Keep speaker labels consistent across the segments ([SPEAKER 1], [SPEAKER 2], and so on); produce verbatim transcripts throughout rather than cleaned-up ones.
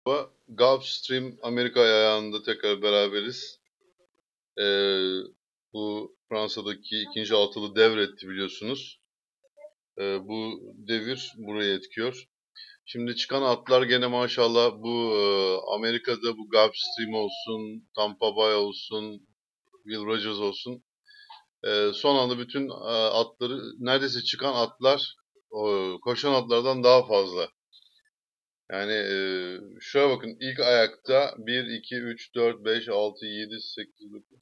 [SPEAKER 1] Gulfstream Amerika ayağında tekrar beraberiz. Ee, bu Fransa'daki ikinci altılı devretti biliyorsunuz. Ee, bu devir buraya etkiyor. Şimdi çıkan atlar gene maşallah bu e, Amerika'da bu Gulfstream olsun, Tampa Bay olsun, Will Rogers olsun. E, son anda bütün e, atları neredeyse çıkan atlar o, koşan atlardan daha fazla. Yani e, şuraya bakın ilk ayakta bir, iki, üç, dört, beş, altı, yedi, sekiz, dokuz,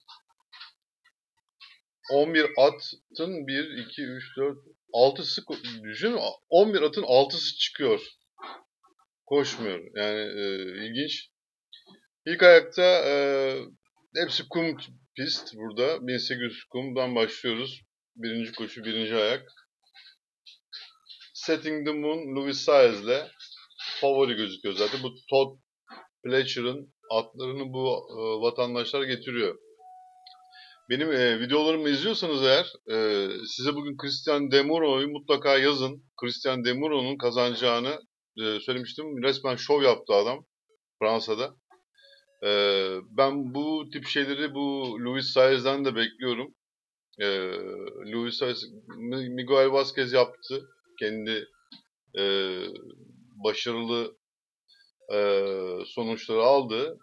[SPEAKER 1] on bir atın bir, iki, üç, dört, altısı düşünün on bir atın altısı çıkıyor. Koşmuyor. Yani e, ilginç. İlk ayakta e, hepsi kum pist burada. bin sekiz yüz kumdan başlıyoruz. Birinci koşu, birinci ayak. Setting the Moon, Louis Saez'le favori gözüküyor zaten. Bu Todd Pletcher'ın atlarını bu e, vatandaşlar getiriyor. Benim e, videolarımı izliyorsanız eğer e, size bugün Christian Demuro'yu mutlaka yazın. Christian Demuro'nun kazanacağını e, söylemiştim. Resmen şov yaptı adam Fransa'da. E, ben bu tip şeyleri bu Luis Saez'den de bekliyorum. E, Luis Saez, Miguel Vazquez yaptı. Kendi e, başarılı e, sonuçları aldı.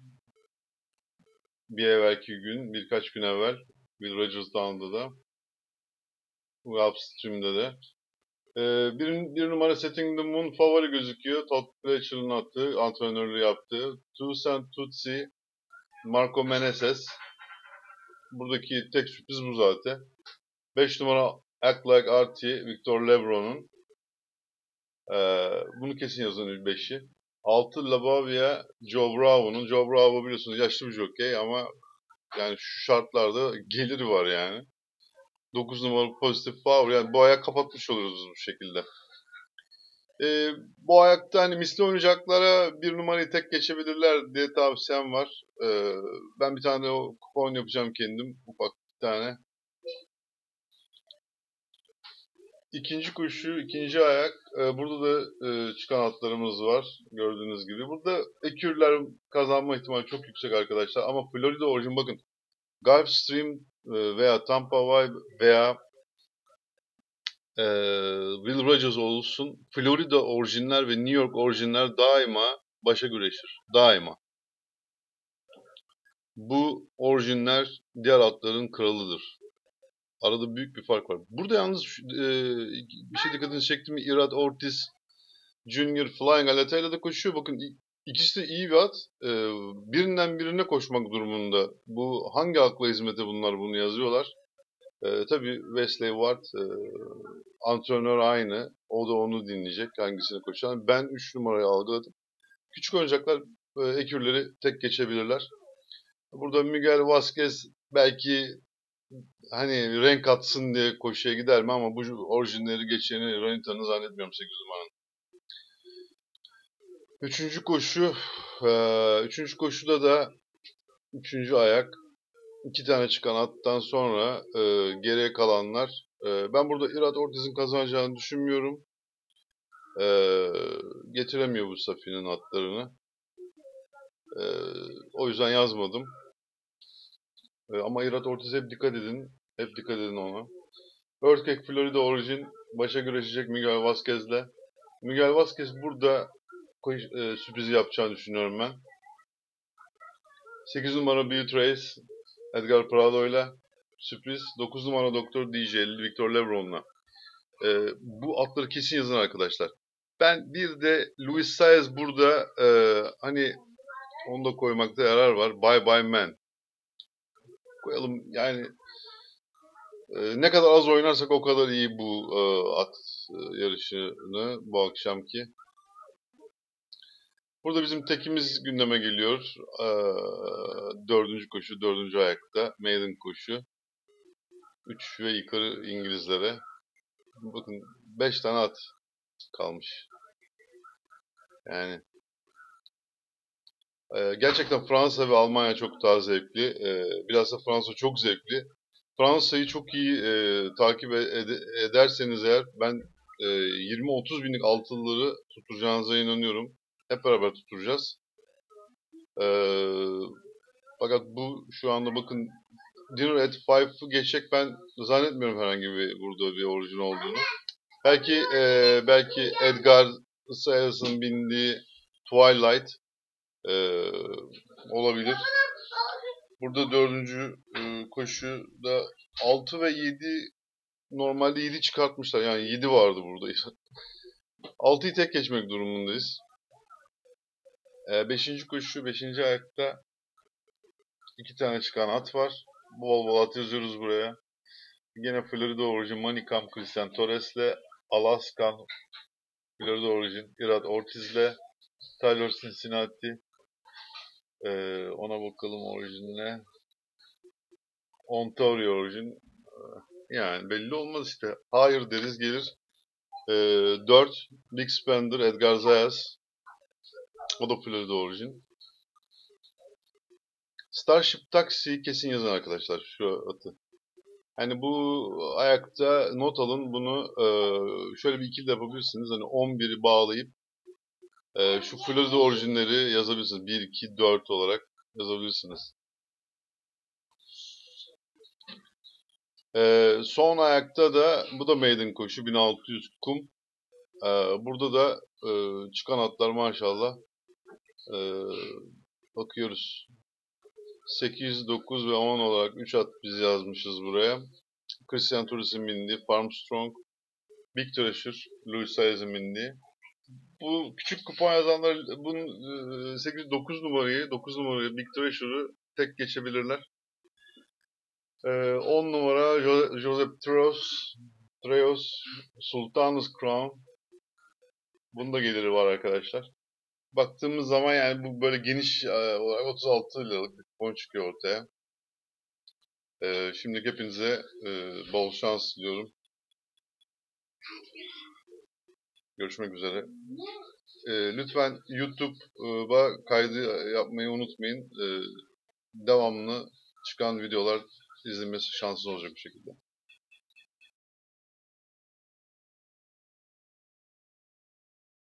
[SPEAKER 1] Bir evvelki gün, birkaç gün evvel Will Rogers Down'da da Upstream'de de. Ee, bir, bir numara Setting the Moon favori gözüküyor. Todd Pletcher'ın attığı, antrenörlüğü yaptığı. Toussaint Tutsi, Marco Meneses. Buradaki tek sürpriz bu zaten. beş numara Act Like Artie, Victor Lebron'un. Ee, bunu kesin yazın beşi. altı Labavia, Joe Bravo'nun. Joe Bravo biliyorsunuz yaşlı bir jockey ama yani şu şartlarda geliri var yani. dokuz numaralı Positive Power. Yani bu ayak kapatmış oluruz bu şekilde. Ee, bu ayakta hani misli oynayacaklara bir numarayı tek geçebilirler diye tavsiyem var. Ee, ben bir tane o kupon yapacağım kendim. Ufak bir tane. İkinci koşu, ikinci ayak. Ee, burada da e, çıkan atlarımız var. Gördüğünüz gibi. Burada ekürler kazanma ihtimali çok yüksek arkadaşlar. Ama Florida orijin bakın. Gulfstream e, veya Tampa Bay veya e, Will Rogers olsun. Florida orijinler ve New York orijinler daima başa güreşir. Daima. Bu orijinler diğer atların kralıdır. Arada büyük bir fark var. Burada yalnız e, bir şey dikkatinizi çekti mi? Irad Ortiz Junior Flying Aleta'yla da koşuyor. Bakın ikisi de iyi bir at. E, birinden birine koşmak durumunda. Bu hangi akla hizmete bunlar bunu yazıyorlar? E, tabii Wesley Ward e, antrenör aynı. O da onu dinleyecek hangisini koşan. Ben üç numarayı algıladım. Küçük oyuncaklar e, ekürleri tek geçebilirler. Burada Miguel Vazquez belki hani renk atsın diye koşuya gider mi ama bu orijinleri geçeni Ranita'nı zannetmiyorum sekiz numaranın. Üçüncü koşu, e, üçüncü koşuda da üçüncü ayak. İki tane çıkan attan sonra e, geriye kalanlar. E, ben burada Irad Ortiz'in kazanacağını düşünmüyorum. E, getiremiyor bu Safi'nin atlarını. E, o yüzden yazmadım. E, ama Irad Ortiz'e hep dikkat edin. Hep dikkat edin ona. Earthquake Florida Origin başa güreşecek Miguel Vazquez'le. Miguel Vazquez burada e, sürprizi yapacağını düşünüyorum ben. sekiz numara Beauty Race Edgar Prado'yla sürpriz. dokuz numara Doktor D J'li Victor Lebron'la. E, bu atları kesin yazın arkadaşlar. Ben bir de Luis Saez burada e, hani onu da koymakta yarar var. Bye Bye Man. Koyalım yani e, ne kadar az oynarsak o kadar iyi bu e, at e, yarışını bu akşamki. Burada bizim tekimiz gündeme geliyor. Ee, dördüncü koşu, dördüncü ayakta. Maiden koşu. Üç ve yukarı İngilizlere. Bakın beş tane at kalmış. Yani e, gerçekten Fransa ve Almanya çok daha zevkli. E, biraz da Fransa çok zevkli. Fransa'yı çok iyi e, takip ed ederseniz eğer ben e, yirmi otuz binlik altılıları tutacağınıza inanıyorum. Hep beraber tutturacağız. Ee, fakat bu şu anda bakın Dinner at Five'ı geçecek ben zannetmiyorum herhangi bir burada bir orijin olduğunu. Belki e, belki Edgar Sayas'ın bindiği Twilight e, olabilir. Burada dördüncü e, koşuda altı ve yedi normalde yedi çıkartmışlar. Yani yedi vardı burada. altıyı tek geçmek durumundayız. E, beşinci koşu, beşinci ayakta iki tane çıkan at var. Bol bol at yazıyoruz buraya. Yine Florida Origin, Manicam, Christian Torres'le, Alaskan, Florida Origin, Irad Ortiz'le, Tyler Cincinnati, ee, ona bakalım orijinine. Ontario Origin, yani belli olmaz işte. Hayır deriz gelir. Ee, dört, Big Spender, Edgar Zayas, o da Florida Origin. Starship Taxi kesin yazın arkadaşlar şu atı. Hani bu ayakta not alın bunu e, şöyle bir ikili de yapabilirsiniz. Hani on biri bağlayıp e, şu Florida orijinleri yazabilirsiniz. bir, iki, dört olarak yazabilirsiniz. E, son ayakta da bu da maiden koşu bin altı yüz kum. E, burada da e, çıkan atlar maşallah. E, bakıyoruz. sekiz, dokuz ve on olarak üç at biz yazmışız buraya. Christian Torres'in bindiği Farmstrong, Big Treasure, Luis Saez'in bindiği. Bu küçük kupon yazanlar bunun sekiz dokuz numarayı, dokuz numarayı Big Treasure'ı tek geçebilirler. on numara jo Joseph Treos, Treos, Sultan's Crown. Bunun da geliri var arkadaşlar. Baktığımız zaman yani bu böyle geniş olarak otuz altı liralık bir kupon çıkıyor ortaya. Şimdi hepinize bol şans diliyorum. Görüşmek üzere. E, lütfen YouTube'a kaydı yapmayı unutmayın. E, devamlı çıkan videolar izlenmesi şanssız olacak bir şekilde.